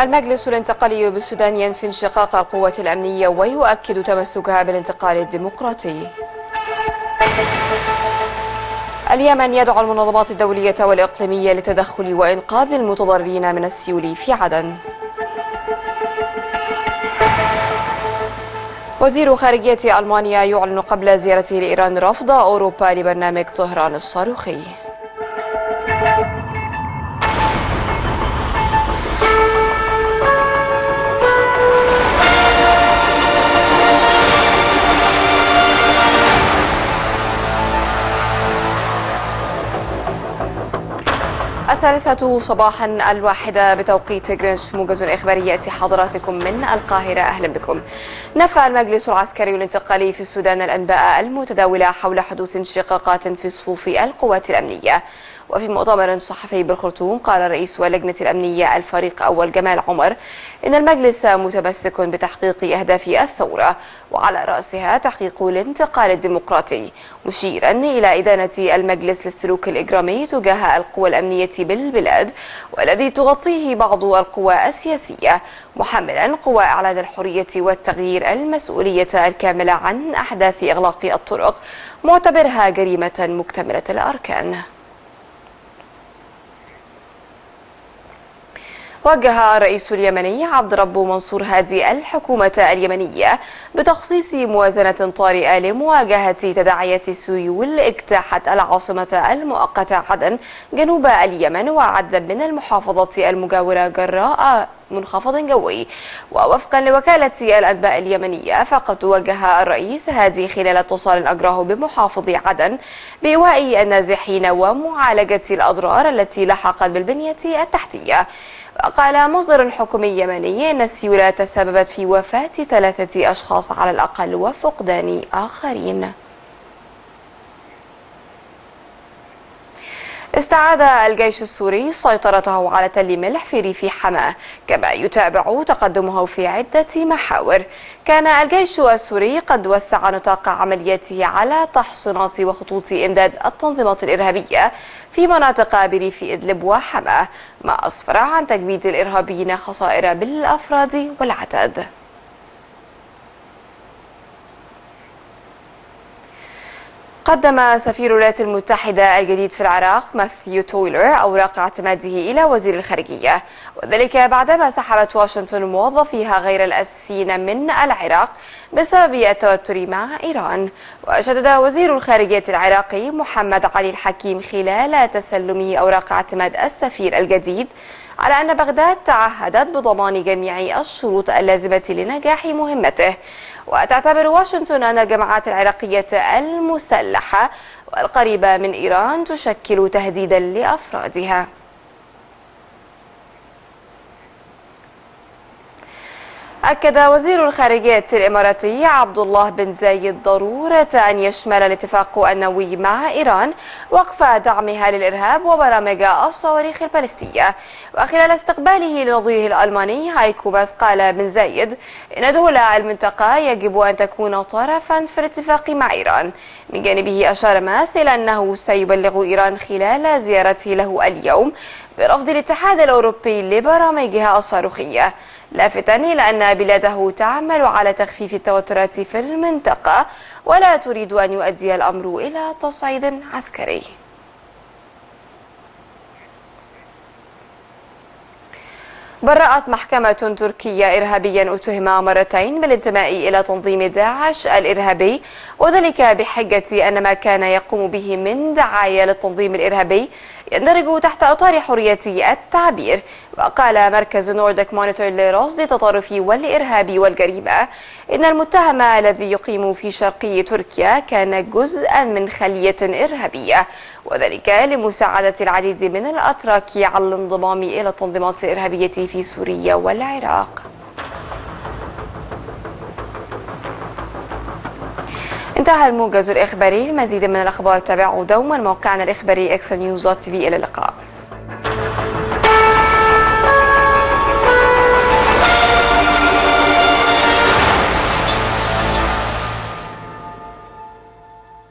المجلس الانتقالي بالسودان ينفي انشقاق القوات الأمنية ويؤكد تمسكها بالانتقال الديمقراطي. اليمن يدعو المنظمات الدولية والإقليمية للتدخل وإنقاذ المتضررين من السيول في عدن. وزير خارجية ألمانيا يعلن قبل زيارته لإيران رفض أوروبا لبرنامج طهران الصاروخي. الثالثة صباحا 1 بتوقيت غرينتش. موجز إخباري يأتي حضراتكم من القاهرة. أهلا بكم. نفى المجلس العسكري الانتقالي في السودان الأنباء المتداولة حول حدوث انشقاقات في صفوف القوات الأمنية. وفي مؤتمر صحفي بالخرطوم قال رئيس اللجنة الأمنية الفريق أول جمال عمر إن المجلس متمسك بتحقيق أهداف الثورة وعلى رأسها تحقيق الانتقال الديمقراطي، مشيرا إلى إدانة المجلس للسلوك الإجرامي تجاه القوى الأمنية بالبلاد والذي تغطيه بعض القوى السياسية، محملا قوى إعلان الحرية والتغيير المسؤولية الكاملة عن أحداث إغلاق الطرق، معتبرها جريمة مكتملة الأركان. وجه الرئيس اليمني عبد ربه منصور هادي الحكومة اليمنية بتخصيص موازنة طارئة لمواجهة تداعيات السيول اجتاحت العاصمة المؤقتة عدن جنوب اليمن وعددا من المحافظات المجاورة جراء منخفض جوي. ووفقا لوكالة الأنباء اليمنية فقد وجه الرئيس هادي خلال اتصال أجراه بمحافظ عدن بإيواء النازحين ومعالجة الأضرار التي لحقت بالبنية التحتية. قال مصدر حكومي يمني أن السيول تسببت في وفاة 3 أشخاص على الأقل وفقدان آخرين. استعاد الجيش السوري سيطرته على تل ملح في ريف حماة، كما يتابع تقدمه في عدة محاور. كان الجيش السوري قد وسع نطاق عملياته على تحصينات وخطوط إمداد التنظيمات الإرهابية في مناطق بريف إدلب وحماة، ما أسفر عن تجميد الإرهابيين خسائر بالأفراد والعدد. قدم سفير الولايات المتحدة الجديد في العراق ماثيو تويلر أوراق اعتماده إلى وزير الخارجية، وذلك بعدما سحبت واشنطن موظفيها غير الأساسيين من العراق بسبب التوتر مع إيران. وشدد وزير الخارجية العراقي محمد علي الحكيم خلال تسلمه أوراق اعتماد السفير الجديد على أن بغداد تعهدت بضمان جميع الشروط اللازمة لنجاح مهمته، وتعتبر واشنطن أن الجماعات العراقية المسلحة والقريبة من إيران تشكل تهديدا لأفرادها. أكد وزير الخارجية الإماراتي عبد الله بن زايد ضرورة أن يشمل الاتفاق النووي مع إيران وقف دعمها للإرهاب وبرامج الصواريخ البالستية. وخلال استقباله لنظيره الألماني هايكو ماس قال بن زايد إن دول المنطقة يجب أن تكون طرفا في الاتفاق مع إيران. من جانبه أشار ماس إلى أنه سيبلغ إيران خلال زيارته له اليوم برفض الاتحاد الأوروبي لبرامجها الصاروخية، لافتا إلى أن بلاده تعمل على تخفيف التوترات في المنطقة ولا تريد أن يؤدي الأمر إلى تصعيد عسكري. برأت محكمة تركية إرهابيا اتهم مرتين بالانتماء إلى تنظيم داعش الإرهابي، وذلك بحجة أن ما كان يقوم به من دعاية للتنظيم الإرهابي يندرج تحت إطار حرية التعبير. وقال مركز نورديك مونيتور لرصد التطرف والإرهاب والجريمة إن المتهم الذي يقيم في شرقي تركيا كان جزءا من خلية إرهابية، وذلك لمساعدة العديد من الأتراك على الانضمام إلى التنظيمات الإرهابية في سوريا والعراق. انتهى الموجز الإخباري. المزيد من الأخبار تابعوا دوما موقعنا الإخباري exanews.tv. إلى اللقاء.